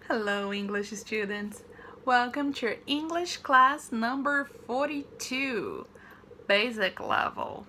Hello, English students. Welcome to your English class number 42, basic level.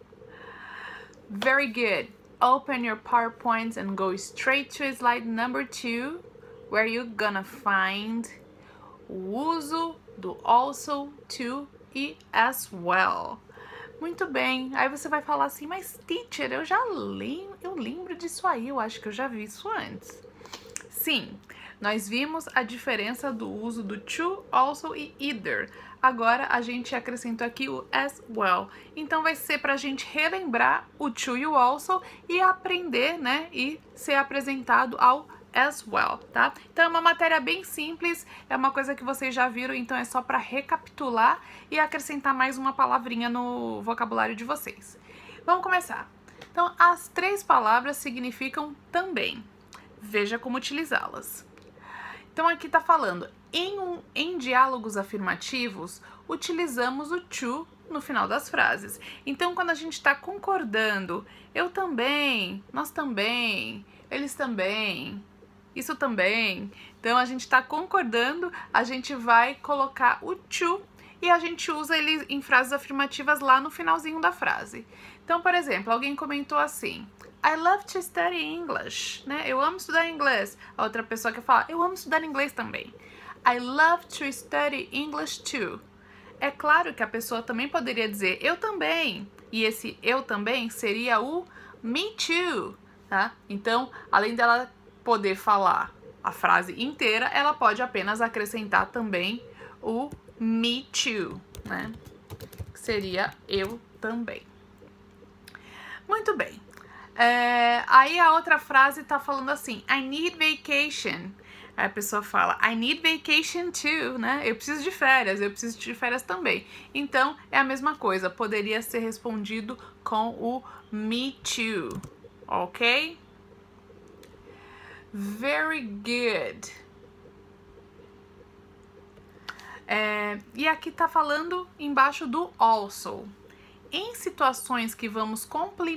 Very good. Open your PowerPoints and go straight to slide number 2, where you're gonna find o uso do also, to e as well. Muito bem. Aí você vai falar assim, mas teacher, eu lembro disso aí, eu acho que eu já vi isso antes. Sim, nós vimos a diferença do uso do to, also e either. Agora a gente acrescentou aqui o as well. Então vai ser pra gente relembrar o to e o also e aprender, né, e ser apresentado ao as well, tá? Então é uma matéria bem simples, é uma coisa que vocês já viram, então é só para recapitular e acrescentar mais uma palavrinha no vocabulário de vocês. Vamos começar. Então, as três palavras significam também. Veja como utilizá-las. Então aqui tá falando, em diálogos afirmativos, utilizamos o to no final das frases. Então quando a gente está concordando, eu também, nós também, eles também, isso também. Então a gente está concordando, a gente vai colocar o to e a gente usa ele em frases afirmativas lá no finalzinho da frase. Então, por exemplo, alguém comentou assim, I love to study English, né? Eu amo estudar inglês. A outra pessoa que fala, eu amo estudar inglês também. I love to study English too. É claro que a pessoa também poderia dizer, eu também. E esse eu também seria o me too, tá? Então, além dela poder falar a frase inteira, ela pode apenas acrescentar também o me too, né? Que seria eu também. Muito bem. Aí a outra frase tá falando assim, I need vacation. Aí a pessoa fala, I need vacation too, né? Eu preciso de férias também. Então, é a mesma coisa, poderia ser respondido com o me too, ok? Very good. E aqui tá falando embaixo do also. Em situações que vamos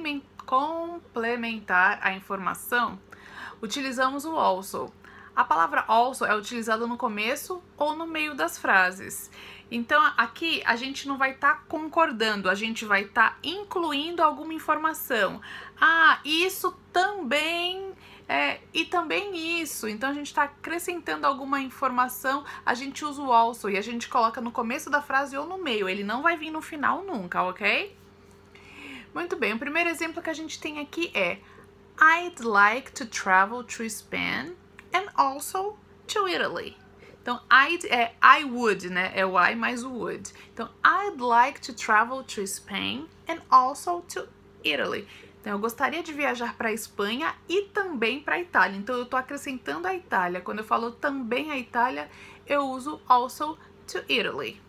complementar a informação, utilizamos o also. A palavra also é utilizada no começo ou no meio das frases. Então, aqui a gente não vai estar concordando, a gente vai estar incluindo alguma informação. Ah, isso também... e também isso, então a gente está acrescentando alguma informação, a gente usa o also e a gente coloca no começo da frase ou no meio, ele não vai vir no final nunca, ok? Muito bem, o primeiro exemplo que a gente tem aqui é I'd like to travel to Spain and also to Italy. Então, I would, né? É o I mais o would. Então, I'd like to travel to Spain and also to Italy. Então, eu gostaria de viajar para a Espanha e também para a Itália. Então, eu estou acrescentando a Itália. Quando eu falo também a Itália, eu uso also to Italy.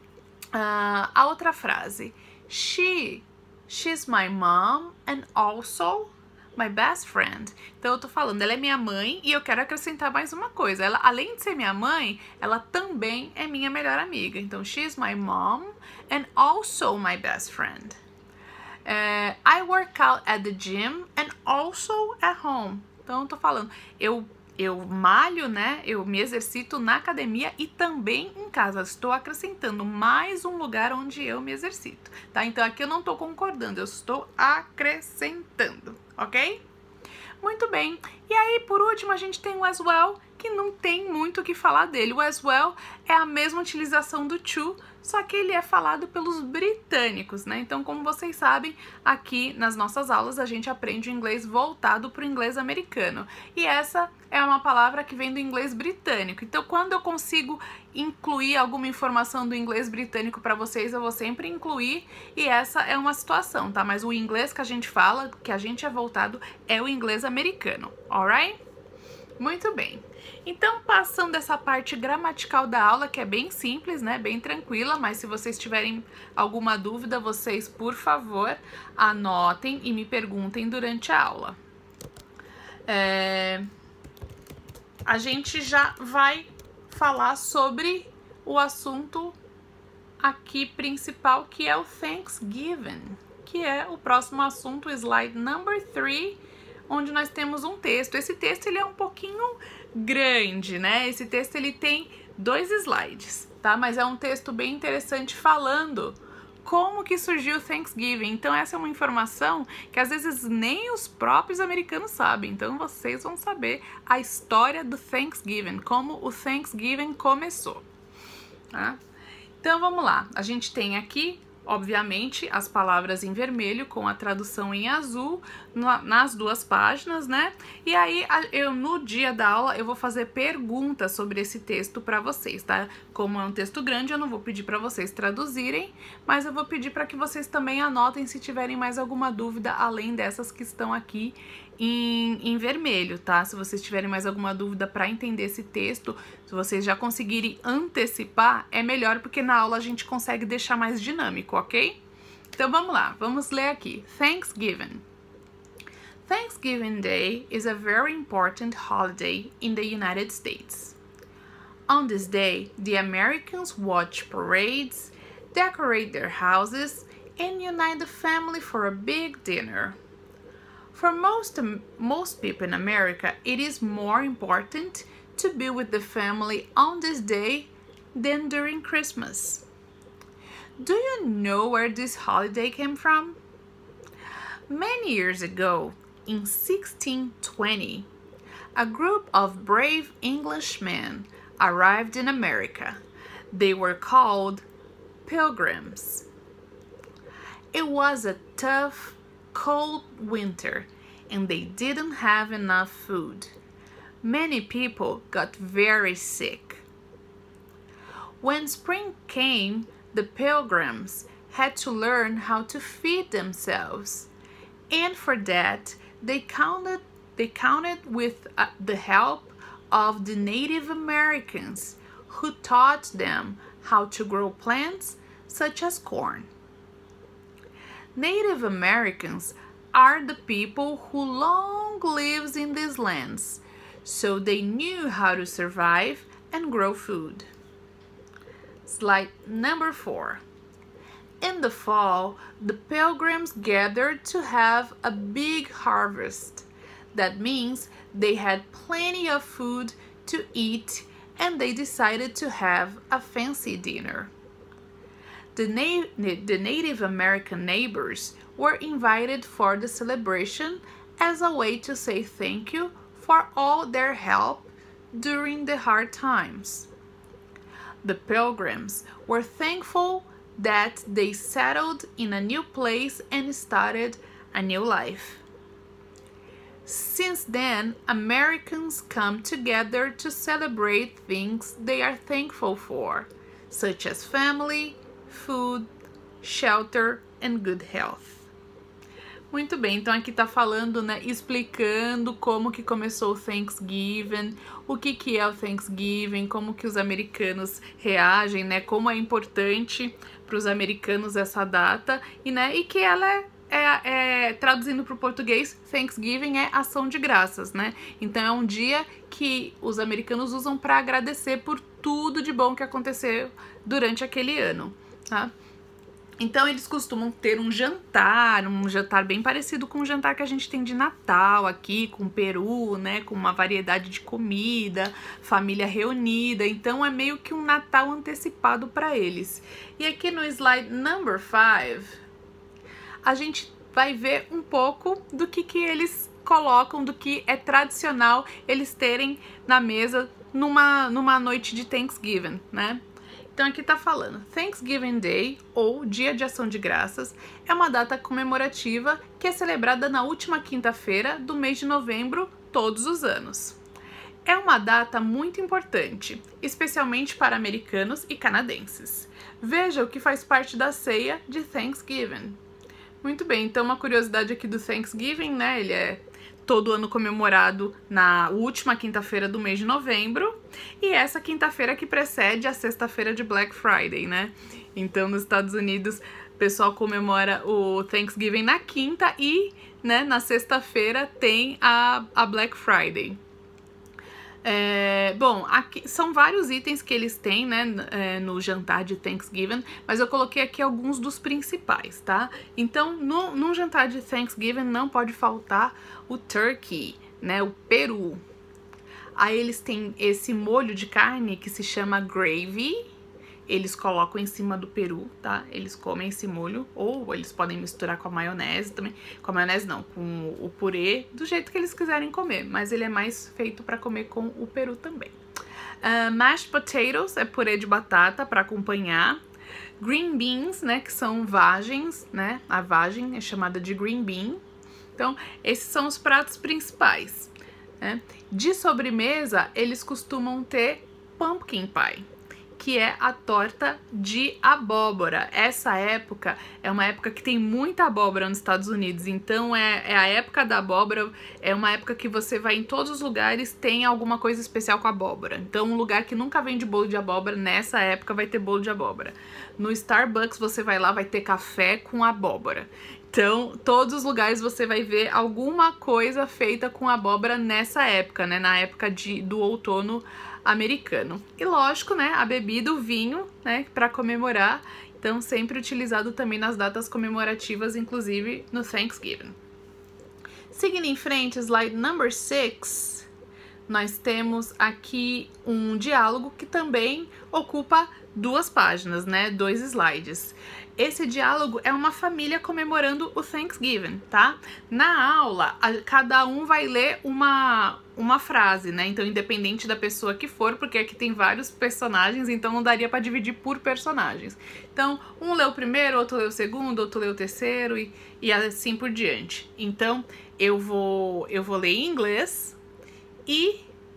A outra frase. She's my mom and also my best friend. Então, eu tô falando, ela é minha mãe e eu quero acrescentar mais uma coisa. Ela, além de ser minha mãe, ela também é minha melhor amiga. Então, she's my mom and also my best friend. I work out at the gym and also at home. Então, eu tô falando, eu malho, né? Eu me exercito na academia e também em casa. Estou acrescentando mais um lugar onde eu me exercito, tá? Então, aqui eu não tô concordando, eu estou acrescentando, ok? Muito bem. E aí, por último, a gente tem o as well, que não tem muito o que falar dele. O as well é a mesma utilização do to, só que ele é falado pelos britânicos, né? Então, como vocês sabem, aqui nas nossas aulas a gente aprende o inglês voltado para o inglês americano. E essa é uma palavra que vem do inglês britânico. Então, quando eu consigo incluir alguma informação do inglês britânico para vocês, eu vou sempre incluir, e essa é uma situação, tá? Mas o inglês que a gente fala, que a gente é voltado, é o inglês americano, alright? Muito bem. Então, passando essa parte gramatical da aula, que é bem simples, né? Bem tranquila, mas se vocês tiverem alguma dúvida, vocês, por favor, anotem e me perguntem durante a aula. A gente já vai falar sobre o assunto aqui principal, que é o Thanksgiving, que é o próximo assunto, slide number 3, onde nós temos um texto. Esse texto ele é um pouquinho grande, né? Esse texto ele tem 2 slides, tá? Mas é um texto bem interessante falando como que surgiu o Thanksgiving. Então essa é uma informação que às vezes nem os próprios americanos sabem. Então vocês vão saber a história do Thanksgiving, como o Thanksgiving começou, tá? Então vamos lá, a gente tem aqui, obviamente, as palavras em vermelho com a tradução em azul nas 2 páginas, né? E aí, no dia da aula, eu vou fazer perguntas sobre esse texto para vocês, tá? Como é um texto grande, eu não vou pedir para vocês traduzirem, mas eu vou pedir para que vocês também anotem se tiverem mais alguma dúvida, além dessas que estão aqui em vermelho, tá? Se vocês tiverem mais alguma dúvida para entender esse texto, se vocês já conseguirem antecipar, é melhor, porque na aula a gente consegue deixar mais dinâmico, ok? Então vamos lá, vamos ler aqui. Thanksgiving. Thanksgiving Day is a very important holiday in the United States. On this day, the Americans watch parades, decorate their houses, and unite the family for a big dinner. For most people in America, it is more important to be with the family on this day than during Christmas. Do you know where this holiday came from? Many years ago, in 1620, a group of brave Englishmen arrived in America. They were called Pilgrims. It was a tough, cold winter, and they didn't have enough food. Many people got very sick. When spring came, the Pilgrims had to learn how to feed themselves, and for that they counted with the help of the Native Americans, who taught them how to grow plants such as corn. Native Americans are the people who long lived in these lands, so they knew how to survive and grow food. Slide number 4. In the fall, the Pilgrims gathered to have a big harvest. That means they had plenty of food to eat, and they decided to have a fancy dinner. The Native American neighbors were invited for the celebration as a way to say thank you for all their help during the hard times. The Pilgrims were thankful that they settled in a new place and started a new life. Since then, Americans come together to celebrate things they are thankful for, such as family, food, shelter, and good health. Muito bem, então aqui tá falando, né, explicando como que começou o Thanksgiving, o que é o Thanksgiving, como que os americanos reagem, né, como é importante para os americanos essa data, e que ela traduzindo para o português, Thanksgiving é ação de graças, né? Então é um dia que os americanos usam para agradecer por tudo de bom que aconteceu durante aquele ano, tá? Então eles costumam ter um jantar bem parecido com o jantar que a gente tem de Natal aqui, com peru, né, com uma variedade de comida, família reunida. Então é meio que um Natal antecipado para eles. E aqui no slide number 5, a gente vai ver um pouco do que eles colocam, do que é tradicional eles terem na mesa numa noite de Thanksgiving, né? Então aqui tá falando, Thanksgiving Day, ou Dia de Ação de Graças, é uma data comemorativa que é celebrada na última quinta-feira do mês de novembro todos os anos. É uma data muito importante, especialmente para americanos e canadenses. Veja o que faz parte da ceia de Thanksgiving. Muito bem, então uma curiosidade aqui do Thanksgiving, né, ele é todo ano comemorado na última quinta-feira do mês de novembro, e essa quinta-feira que precede a sexta-feira de Black Friday, né? Então nos Estados Unidos o pessoal comemora o Thanksgiving na quinta e, né, na sexta-feira tem a Black Friday. Bom, aqui são vários itens que eles têm, né, no jantar de Thanksgiving, mas eu coloquei aqui alguns dos principais, tá? Então, no jantar de Thanksgiving não pode faltar o turkey, né, o peru. Aí eles têm esse molho de carne que se chama gravy. Eles colocam em cima do peru, tá? Eles comem esse molho, ou eles podem misturar com a maionese também. Com a maionese não, com o purê, do jeito que eles quiserem comer. Mas ele é mais feito para comer com o peru também. Mashed potatoes é purê de batata para acompanhar. Green beans, né, que são vagens, né? A vagem é chamada de green bean. Então, esses são os pratos principais, né? De sobremesa, eles costumam ter pumpkin pie, que é a torta de abóbora. Essa época é uma época que tem muita abóbora nos Estados Unidos, então é a época da abóbora, é uma época que você vai em todos os lugares, tem alguma coisa especial com abóbora. Então um lugar que nunca vende bolo de abóbora, nessa época vai ter bolo de abóbora. No Starbucks você vai lá, vai ter café com abóbora. Então, todos os lugares você vai ver alguma coisa feita com abóbora nessa época, né? Na época do outono americano. E lógico, né? A bebida, o vinho, né? Para comemorar. Então, sempre utilizado também nas datas comemorativas, inclusive no Thanksgiving. Seguindo em frente, slide number 6, nós temos aqui um diálogo que também ocupa 2 páginas, né? 2 slides. Esse diálogo é uma família comemorando o Thanksgiving, tá? Na aula, cada um vai ler uma frase, né? Então, independente da pessoa que for, porque aqui tem vários personagens, então não daria para dividir por personagens. Então, um lê o primeiro, outro lê o segundo, outro lê o terceiro e assim por diante. Então, eu vou ler em inglês e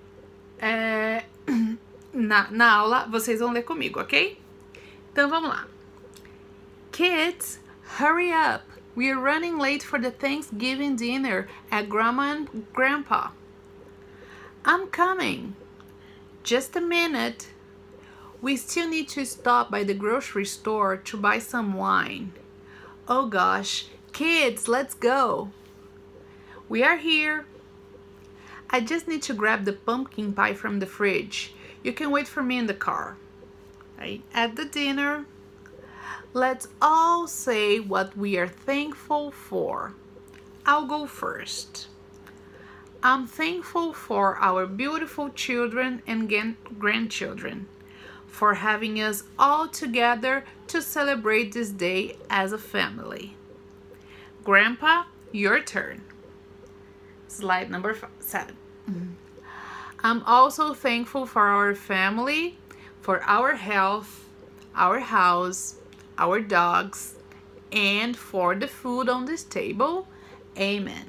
na aula vocês vão ler comigo, ok? Então, vamos lá. Kids, hurry up. We are running late for the Thanksgiving dinner at Grandma and Grandpa. I'm coming. Just a minute. We still need to stop by the grocery store to buy some wine. Oh gosh, kids, let's go. We are here. I just need to grab the pumpkin pie from the fridge. You can wait for me in the car. Right? At the dinner, let's all say what we are thankful for. I'll go first. I'm thankful for our beautiful children and grandchildren, for having us all together to celebrate this day as a family. Grandpa, your turn. Slide number 7. I'm also thankful for our family, for our health, our house, our dogs, and for the food on this table. Amen.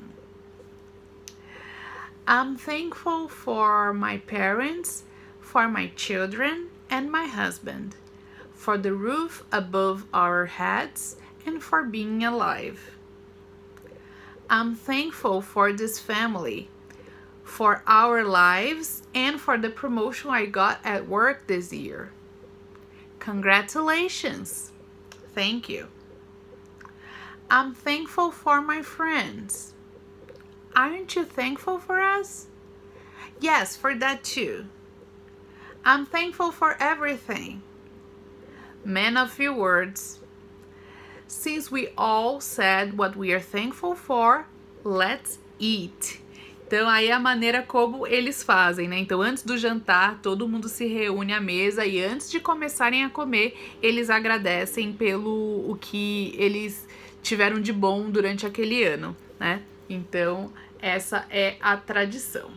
I'm thankful for my parents, for my children, and my husband, for the roof above our heads, and for being alive. I'm thankful for this family, for our lives, and for the promotion I got at work this year. Congratulations! Thank you. I'm thankful for my friends. Aren't you thankful for us? Yes, for that too. I'm thankful for everything. Man of few words. Since we all said what we are thankful for, let's eat. Então, aí é a maneira como eles fazem, né? Então, antes do jantar, todo mundo se reúne à mesa e antes de começarem a comer, eles agradecem pelo o que eles tiveram de bom durante aquele ano, né? Então, essa é a tradição.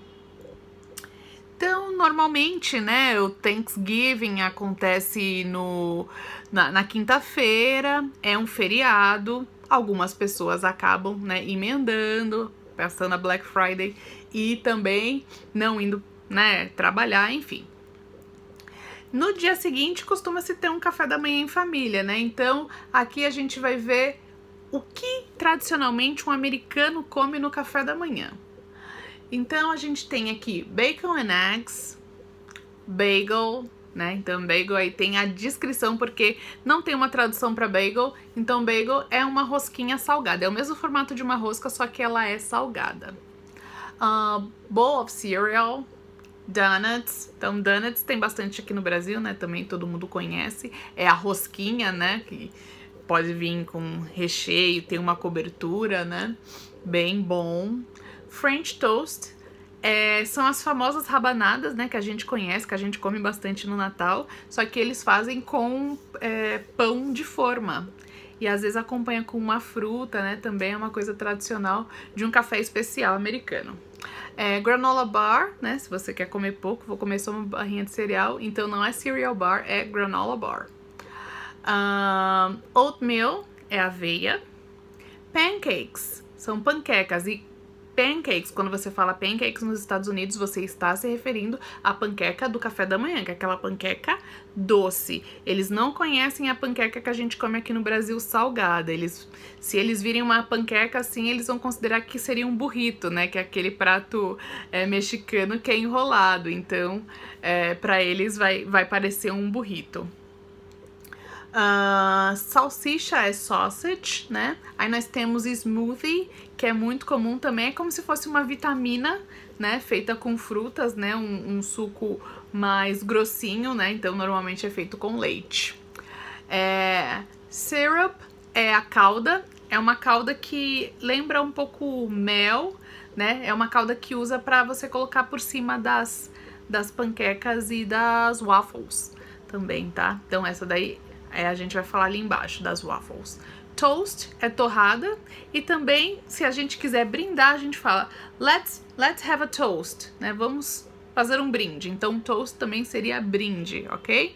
Então, normalmente, né, o Thanksgiving acontece na quinta-feira, é um feriado, algumas pessoas acabam, né, emendando, passando a Black Friday e também não indo, né, trabalhar, enfim. No dia seguinte, costuma-se ter um café da manhã em família, né? Então, aqui a gente vai ver o que tradicionalmente um americano come no café da manhã. Então, a gente tem aqui bacon and eggs, bagel, né? Então, bagel aí tem a descrição, porque não tem uma tradução para bagel. Então, bagel é uma rosquinha salgada. É o mesmo formato de uma rosca, só que ela é salgada. Bowl of cereal, donuts. Então, donuts tem bastante aqui no Brasil, né? Também todo mundo conhece. É a rosquinha, né? Que pode vir com recheio, tem uma cobertura, né? Bem bom. French toast São as famosas rabanadas, né, que a gente conhece, que a gente come bastante no Natal, só que eles fazem com pão de forma. E às vezes acompanha com uma fruta, né, também é uma coisa tradicional de um café especial americano. Granola bar, né, se você quer comer pouco, vou comer só uma barrinha de cereal, então não é cereal bar, é granola bar. Oatmeal é aveia. Pancakes são panquecas, e pancakes, quando você fala pancakes nos Estados Unidos, você está se referindo à panqueca do café da manhã, que é aquela panqueca doce. Eles não conhecem a panqueca que a gente come aqui no Brasil salgada. Se eles virem uma panqueca assim, eles vão considerar que seria um burrito, né? Que é aquele prato mexicano que é enrolado. Então, para eles vai parecer um burrito. Salsicha é sausage, né? Aí nós temos smoothie, que é muito comum também, é como se fosse uma vitamina, né? Feita com frutas, né? Um suco mais grossinho, né? Então normalmente é feito com leite. Syrup é a calda, é uma calda que lembra um pouco mel, né? É uma calda que usa para você colocar por cima das panquecas e das waffles também, tá? Então essa daí a gente vai falar ali embaixo das waffles. Toast é torrada, e também, se a gente quiser brindar, a gente fala let's have a toast, né? Vamos fazer um brinde. Então toast também seria brinde, ok?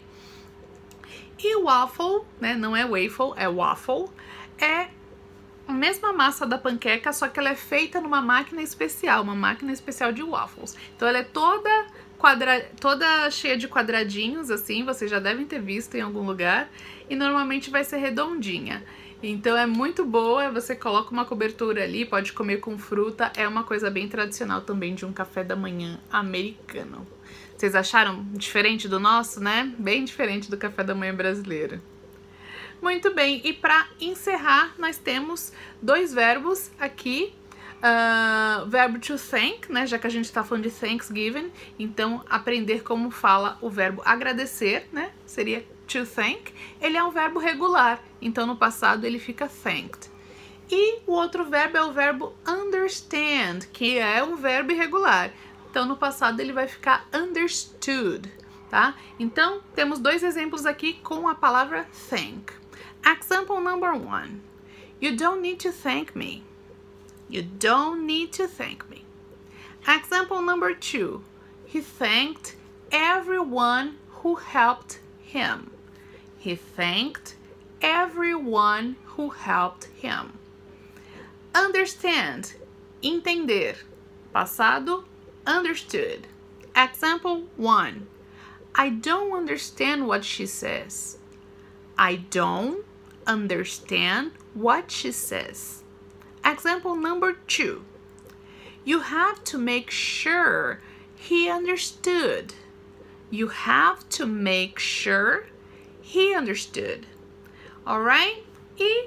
E waffle, né? Não é waffle, é waffle. É a mesma massa da panqueca, só que ela é feita numa máquina especial, uma máquina especial de waffles. Então ela é toda cheia de quadradinhos, assim, vocês já devem ter visto em algum lugar, e normalmente vai ser redondinha. Então é muito boa, você coloca uma cobertura ali, pode comer com fruta, é uma coisa bem tradicional também de um café da manhã americano. Vocês acharam diferente do nosso, né? Bem diferente do café da manhã brasileiro. Muito bem, e para encerrar, nós temos dois verbos aqui. Verbo to thank, né? Já que a gente tá falando de Thanksgiving, então aprender como fala o verbo agradecer, né? Seria to thank. Ele é um verbo regular, então no passado ele fica thanked. E o outro verbo é o verbo understand, que é um verbo irregular. Então no passado ele vai ficar understood, tá? Então temos dois exemplos aqui com a palavra thank. Example number 1. You don't need to thank me. You don't need to thank me. Example number 2. He thanked everyone who helped him. He thanked everyone who helped him. Understand, entender. Passado, understood. Example 1. I don't understand what she says. I don't understand what she says. Example number 2. You have to make sure he understood. You have to make sure he understood. Alright? E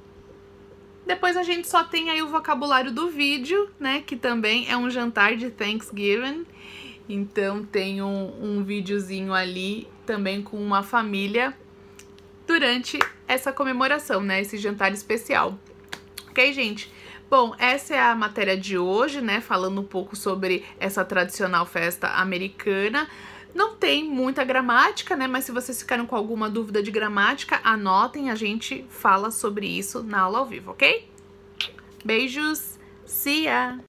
depois a gente só tem aí o vocabulário do vídeo, né? Que também é um jantar de Thanksgiving. Então tem um videozinho ali também com uma família durante essa comemoração, né? Esse jantar especial. Ok, gente? Bom, essa é a matéria de hoje, né? Falando um pouco sobre essa tradicional festa americana. Não tem muita gramática, né? Mas se vocês ficaram com alguma dúvida de gramática, anotem, a gente fala sobre isso na aula ao vivo, ok? Beijos, see ya!